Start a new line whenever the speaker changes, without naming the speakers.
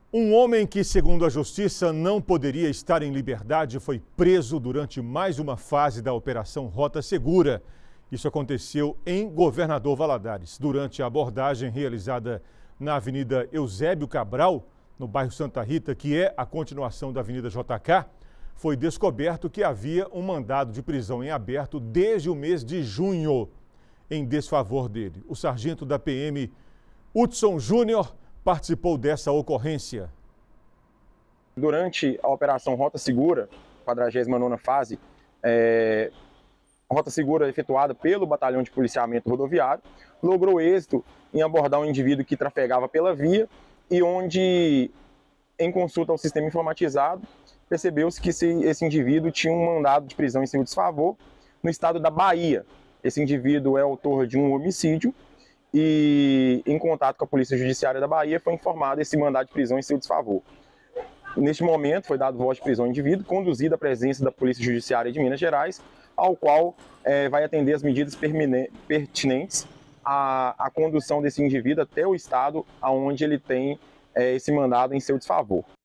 Um homem que, segundo a justiça, não poderia estar em liberdade foi preso durante mais uma fase da Operação Rota Segura. Isso aconteceu em Governador Valadares. Durante a abordagem realizada na Avenida Eusébio Cabral, no bairro Santa Rita, que é a continuação da Avenida JK, foi descoberto que havia um mandado de prisão em aberto desde o mês de junho, em desfavor dele. O sargento da PM, Hudson Júnior, participou dessa ocorrência.
Durante a Operação Rota Segura, 49ª fase, Rota Segura efetuada pelo Batalhão de Policiamento Rodoviário, logrou êxito em abordar um indivíduo que trafegava pela via e onde, em consulta ao sistema informatizado, percebeu-se que esse indivíduo tinha um mandado de prisão em seu desfavor no estado da Bahia. Esse indivíduo é autor de um homicídio e, em contato com a Polícia Judiciária da Bahia, foi informado esse mandado de prisão em seu desfavor. Neste momento, foi dado voz de prisão ao indivíduo, conduzido à presença da Polícia Judiciária de Minas Gerais, ao qual vai atender as medidas pertinentes à condução desse indivíduo até o estado onde ele tem esse mandado em seu desfavor.